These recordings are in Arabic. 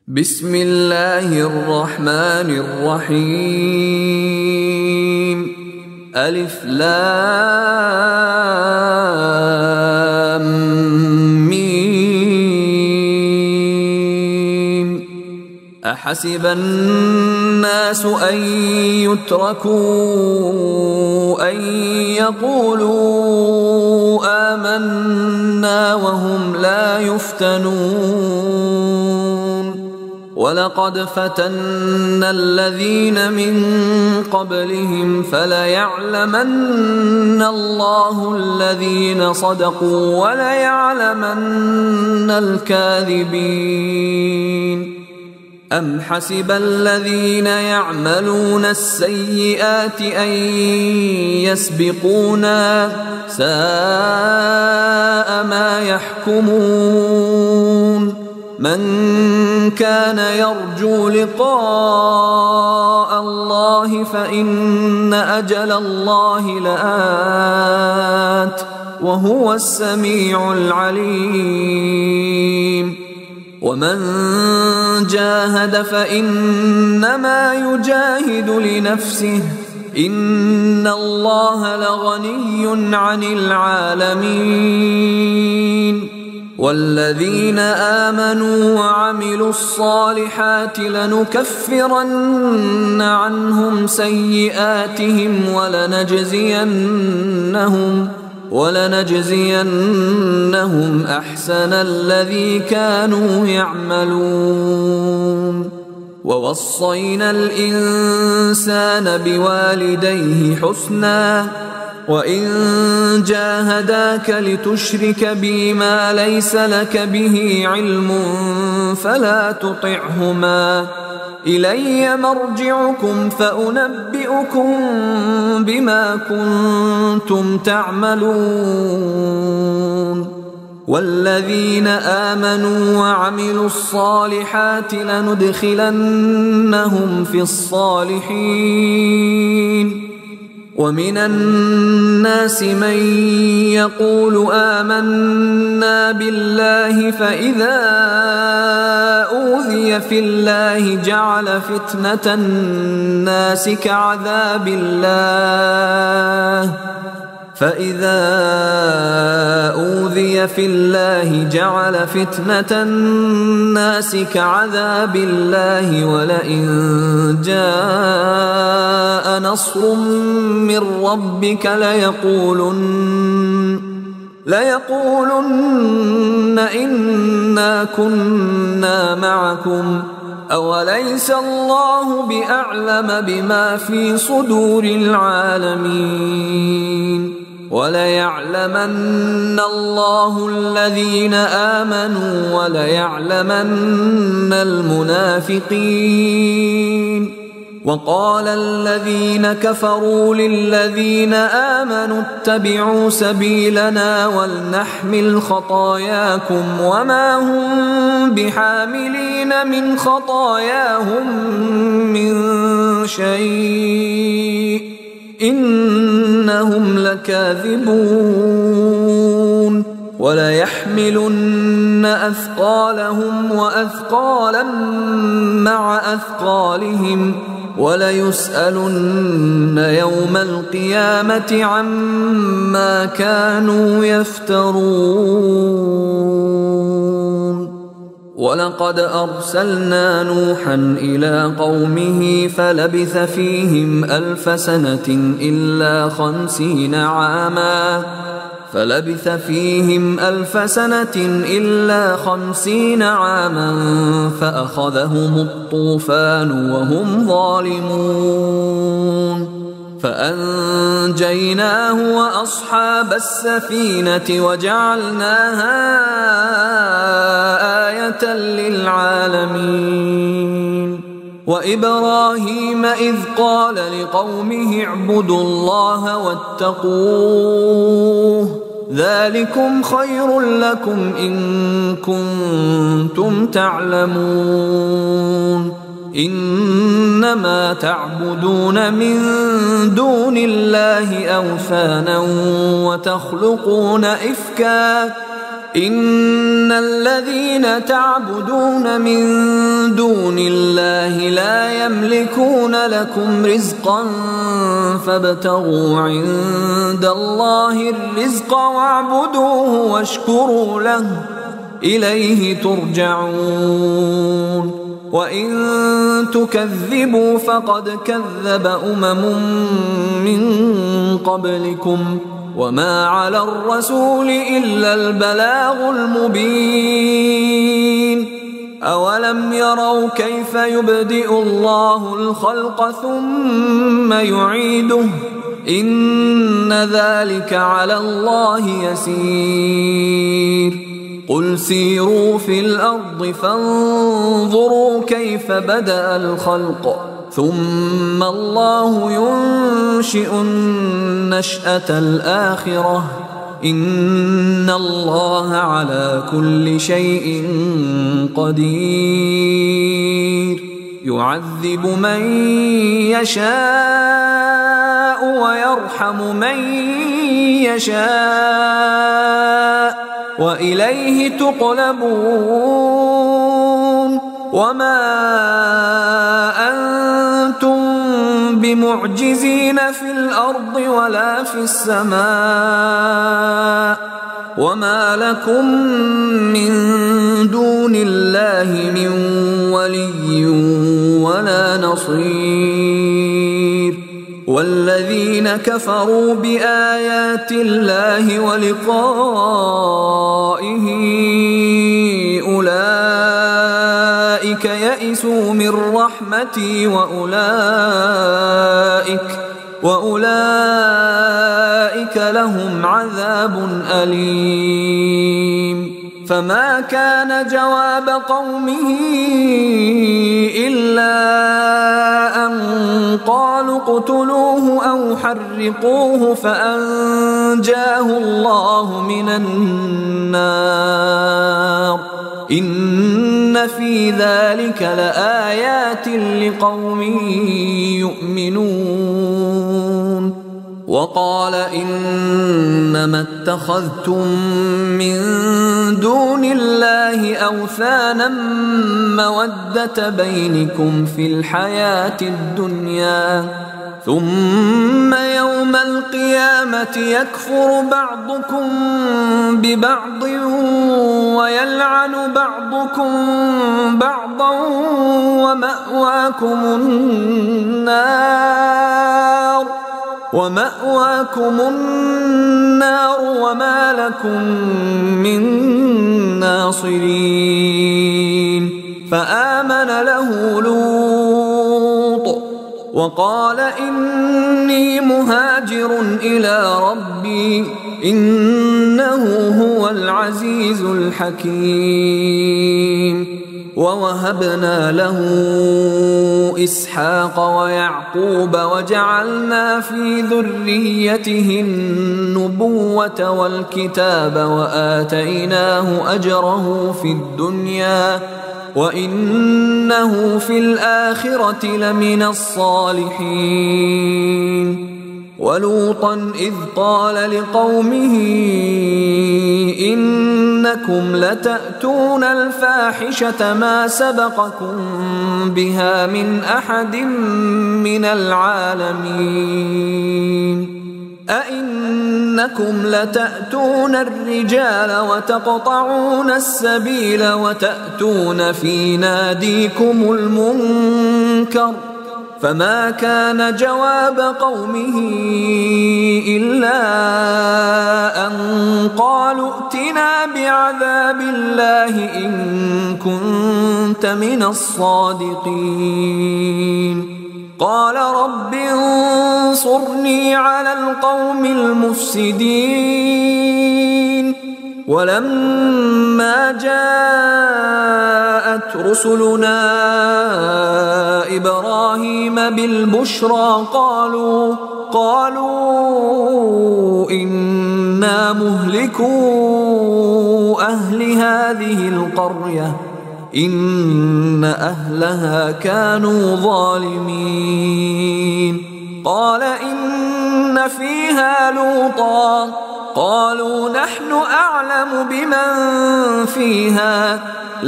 بسم الله الرحمن الرحيم. ألف لام ميم. أحسب الناس أن يتركوا أن يقولوا آمنا وهم لا يفتنون. ولقد فتنا الذين من قبلهم فليعلمن الله الذين صدقوا وليعلمن الكاذبين. أم حسب الذين يعملون السيئات أن يسبقونا ساء ما يحكمون. من كان يرجو لقاء الله فإن أجل الله لآت وهو السميع العليم. ومن جاهد فإنما يجاهد لنفسه إن الله لغني عن العالمين. والذين آمنوا وعملوا الصالحات لنكفرن عنهم سيئاتهم ولنجزينهم أحسن الذي كانوا يعملون. ووصينا الإنسان بوالديه حسنا وإن جاهداك لتشرك بي ما ليس لك به علم فلا تطعهما إلي مرجعكم فأنبئكم بما كنتم تعملون. والذين آمنوا وعملوا الصالحات لندخلنهم في الصالحين. ومن الناس من يقول آمنا بالله فإذا أوذي في الله جعل فتنة الناس كعذاب الله ولئن جاء نصر من ربك ليقولن إنا كنا معكم أوليس الله بأعلم بما في صدور العالمين. وليعلمن الله الذين آمنوا وليعلمن المنافقين. وقال الذين كفروا للذين آمنوا اتبعوا سبيلنا ولنحمل خطاياكم وما هم بحاملين من خطاياهم من شيء إنهم لكاذبون. وليحملن أثقالهم وأثقالا مع أثقالهم وليسألن يوم القيامة عما كانوا يفترون. ولقد أرسلنا نوحا إلى قومه فلبث فيهم ألف سنة إلا 50 عاما فأخذهم الطوفان وهم ظالمون. فأنجيناه وأصحاب السفينة وجعلناها آية للعالمين. وإبراهيم إذ قال لقومه اعبدوا الله واتقوه ذلكم خير لكم إن كنتم تعلمون. إنما تعبدون من دون الله أوثانا وتخلقون إفكا إن الذين تعبدون من دون الله لا يملكون لكم رزقا فابتغوا عند الله الرزق واعبدوه واشكروا له إليه ترجعون وإن تكذبوا فقد كذب من قبلكم وما على الرسول إلا البلاغ المبين أولم يروا كيف يبدئ الله الخلق ثم يعيده إن ذلك على الله يسير قل سيروا في الأرض فانظروا كيف بدأ الخلق ثم الله ينشئ النشأة الآخرة إن الله على كل شيء قدير يعذب من يشاء ويرحم من يشاء وإليه تقلبون وما أنتم بمعجزين في الأرض ولا في السماء وما لكم من دون الله من ولي ولا نصير والذين كفروا بآيات الله ولقائه أولئك يئسوا من رحمتي وأولئك لهم عذاب أليم فما كان جواب قومه إلا أن قالوا اقتلوه أو حرقوه فأنجاه الله من النار إن في ذلك لآيات لقوم يؤمنون وقال إنما اتخذتم من دون الله أوثانا مودة بينكم في الحياة الدنيا ثم يوم القيامة يكفر بعضكم ببعض ويلعن بعضكم بعضا ومأواكم النار وما لكم من ناصرين فآمن له لوط وقال إني مهاجر إلى ربي إنه هو العزيز الحكيم ووهبنا له إسحاق ويعقوب وجعلنا في ذريته النبوة والكتاب وآتيناه أجره في الدنيا وإنه في الآخرة لمن الصالحين ولوطا إذ قال لقومه إنكم لتأتون الفاحشة ما سبقكم بها من أحد من العالمين أئنكم لتأتون الرجال وتقطعون السبيل وتأتون في ناديكم المنكر فما كان جواب قومه إلا أن قالوا ائتنا بعذاب الله إن كنت من الصادقين قال رب انصرني على القوم المفسدين ولما جاءت رسلنا إبراهيم بالبشرى قالوا إنا مهلكو أهل هذه القرية إن أهلها كانوا ظالمين قال إن فيها لوطا قالوا نحن أعلم بمن فيها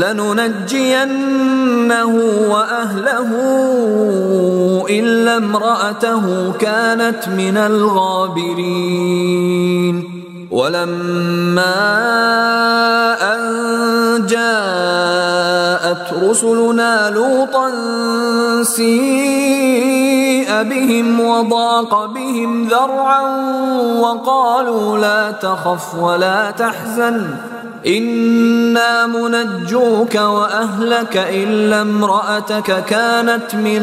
لننجينه وأهله إلا امرأته كانت من الغابرين ولما أن جاءت رسلنا لوطا سيء بهم وضاق بهم ذرعا وقالوا لا تخف ولا تحزن إنا منجوك وأهلك إلا امرأتك كانت من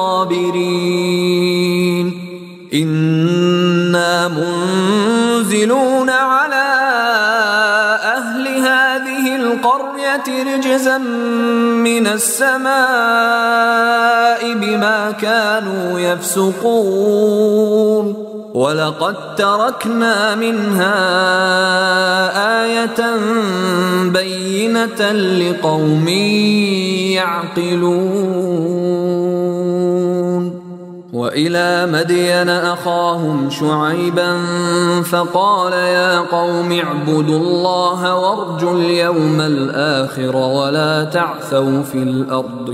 الغابرين إنا منزلون على أهل هذه القرية رجزا من السماء بما كانوا يفسقون ولقد تركنا منها آية بينة لقوم يعقلون وإلى مدين أخاهم شعيبا فقال يا قوم اعبدوا الله وارجوا اليوم الآخر ولا تعثوا في الأرض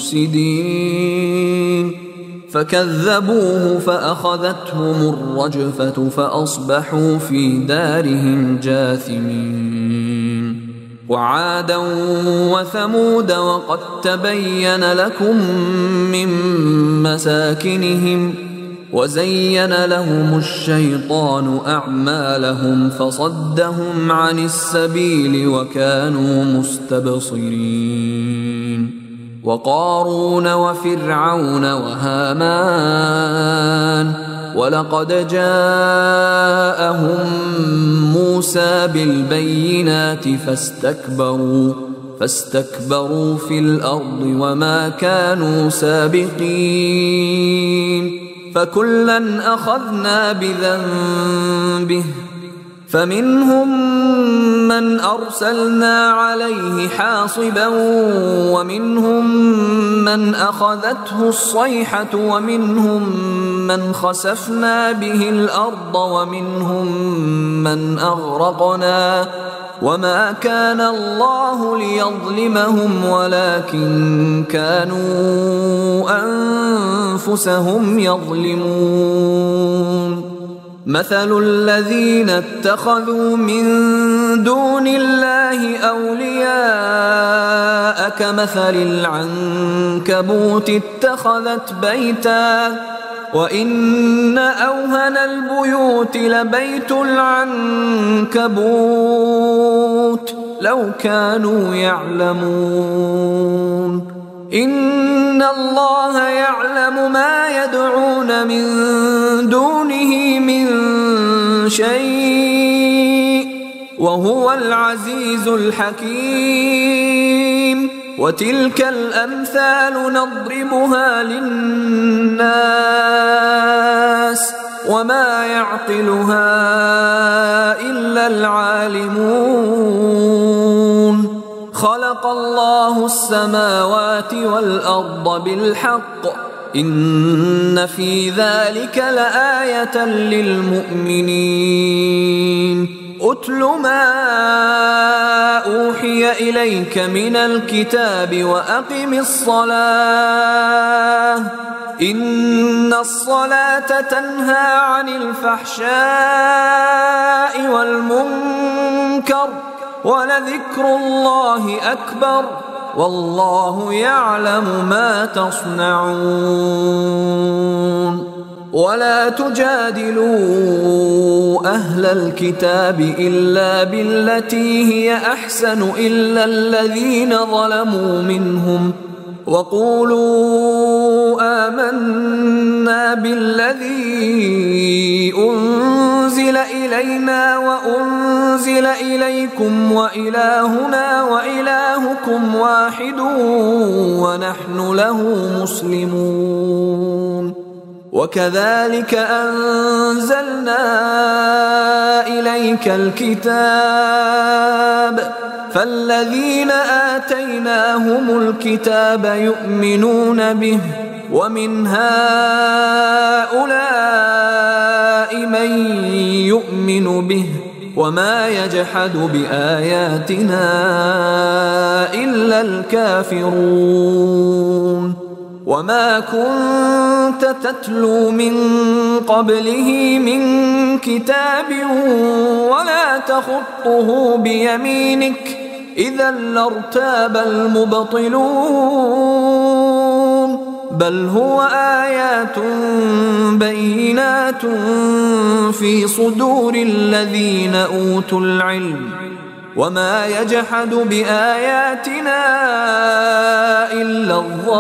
مفسدين فكذبوه فأخذتهم الرجفة فأصبحوا في دارهم جاثمين وعادا وثمود وقد تبين لكم من مساكنهم وزين لهم الشيطان أعمالهم فصدهم عن السبيل وكانوا مستبصرين وقارون وفرعون وهامان ولقد جاءهم موسى بالبينات فاستكبروا في الأرض وما كانوا سابقين فكلا أخذنا بذنبه فمنهم من أرسلنا عليه حاصبا ومنهم من أخذته الصيحة ومنهم من خسفنا به الأرض ومنهم من أغرقنا وما كان الله ليظلمهم ولكن كانوا أنفسهم يظلمون مثل الذين اتخذوا من دون الله أولياء كمثل العنكبوت اتخذت بيتا وإن أوهن البيوت لبيت العنكبوت لو كانوا يعلمون إن الله يعلم ما يدعون من دونه من شيء وهو العزيز الحكيم وتلك الأمثال نضربها للناس وما يعقلها إلا العالمون خلق الله السماوات والأرض بالحق إن في ذلك لآية للمؤمنين أتل ما أوحي إليك من الكتاب وأقم الصلاة إن الصلاة تنهى عن الفحشاء والمنكر ولذكر الله أكبر والله يعلم ما تصنعون ولا تجادلوا أهل الكتاب إلا بالتي هي أحسن إلا الذين ظلموا منهم وقولوا آمنا بالذي أنزل إلينا وأنزل إليكم وإلهنا وإلهكم واحد ونحن له مسلمون وكذلك أنزلنا إليك الكتاب فالذين آتيناهم الكتاب يؤمنون به ومن هؤلاء من يؤمن به وما يجحد بآياتنا إلا الكافرون وما كنت تتلو من قبله من كتاب ولا تخطه بيمينك إذا لارتاب المبطلون بل هو آيات بينات في صدور الذين أوتوا العلم وما يجحد بآياتنا إلا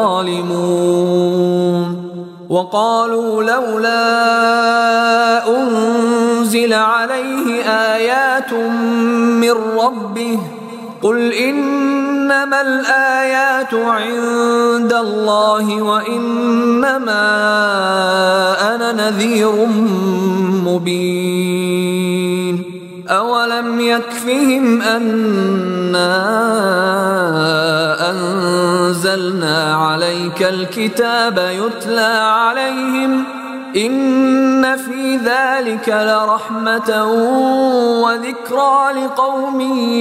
الظالمون وقالوا لولا أنزل عليه آيات من ربه قل إنما الآيات عند الله وإنما أنا نذير مبين أولم يكفهم أنا أنزلنا عليك الكتاب يتلى عليهم إن في ذلك لرحمة وذكرى لقوم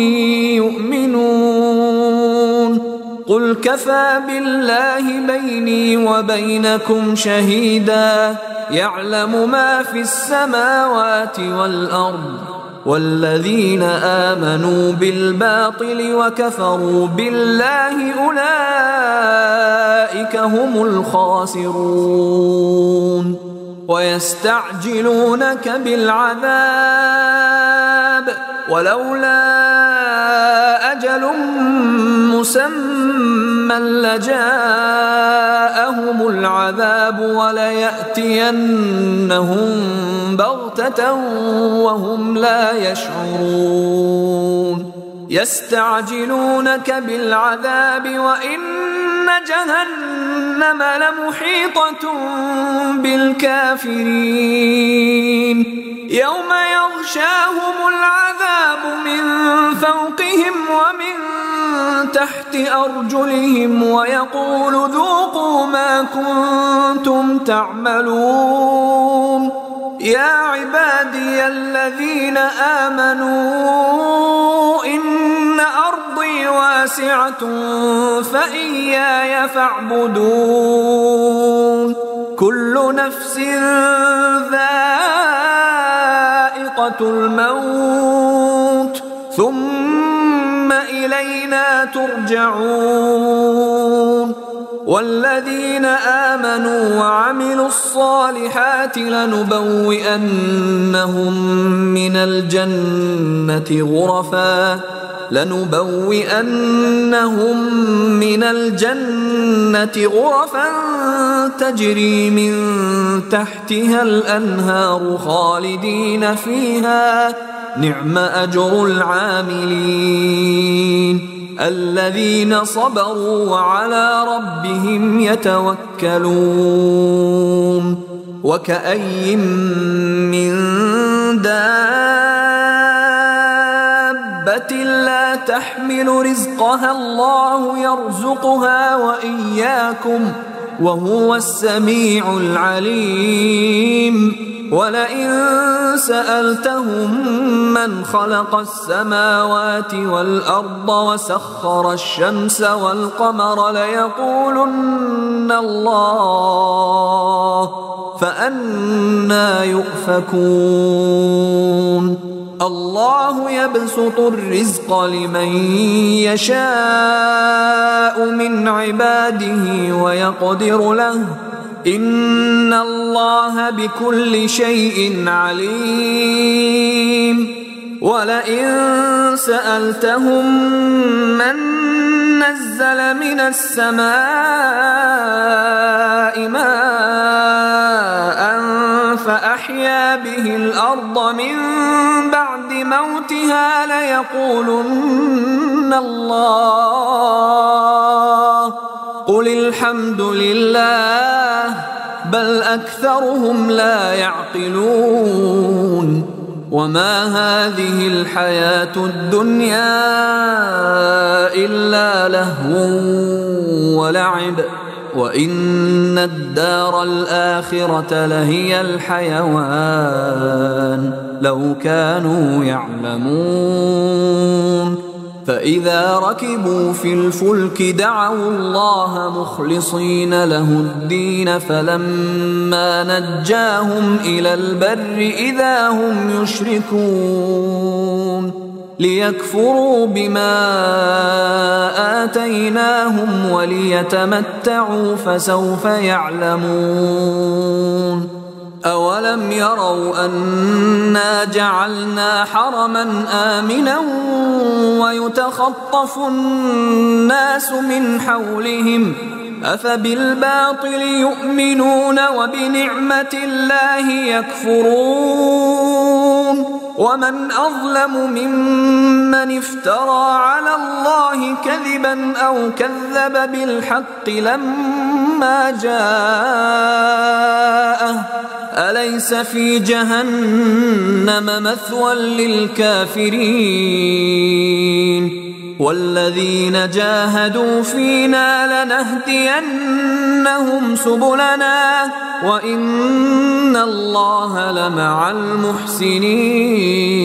يؤمنون قل كفى بالله بيني وبينكم شهيدا يعلم ما في السماوات والأرض والذين آمنوا بالباطل وكفروا بالله أولئك هم الخاسرون ويستعجلونك بالعذاب ولولا أجل مسمى لجاءهم العذاب وليأتينهم بغتة وهم لا يشعرون يستعجلونك بالعذاب وإن جهنم لمحيطة بالكافرين يوم يغشاهم العذاب من فوقهم ومن تحت أرجلهم ويقول ذوقوا ما كنتم تعملون يا عبادي الذين آمنوا إن أرضي واسعة فإياي فاعبدون كل نفس ذائقة الموت ثم إلينا ترجعون والذين آمنوا وعملوا الصالحات لنبوئنهم من الجنة غرفا تجري من تحتها الأنهار خالدين فيها نعم أجر العاملين الذين صبروا وعلى ربهم يتوكلون وكأي من دابة لا تحمل رزقها الله يرزقها وإياكم وهو السميع العليم ولئن سألتهم من خلق السماوات والأرض وسخر الشمس والقمر ليقولن الله فأنى يؤفكون الله يبسط الرزق لمن يشاء من عباده ويقدر له إن الله بكل شيء عليم ولئن سألتهم من نزل من السماء ماء فأحيا به الأرض من بعد موتها ليقولن الله قل الحمد لله بل أكثرهم لا يعقلون وما هذه الحياة الدنيا إلا لهو ولعب وإن الدار الآخرة لهي الحيوان لو كانوا يعلمون. فإذا ركبوا في الفلك دعوا الله مخلصين له الدين فلما نجاهم إلى البر إذا هم يشركون ليكفروا بما آتيناهم وليتمتعوا فسوف يعلمون. أولم يروا أنا جعلنا حرما آمنا ويتخطف الناس من حولهم أفبالباطل يؤمنون وبنعمة الله يكفرون. ومن أظلم ممن افترى على الله كذبا أو كذب بالحق لما جاءه أليس في جهنم مثوى للكافرين. والذين جاهدوا فينا لنهدينهم سبلنا وإن الله لمع المحسنين.